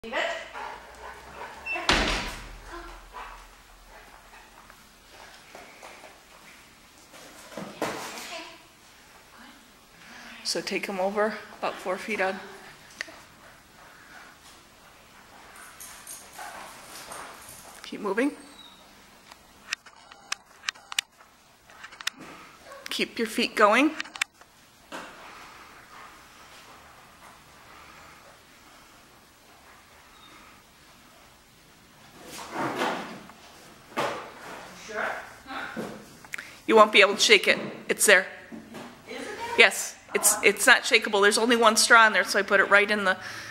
Leave it. So take them over about 4 feet on. Keep moving. Keep your feet going. Sure? Huh? You won't be able to shake it. It's there. Is it there? Yes, it's not shakeable. There's only one straw in there, so I put it right in the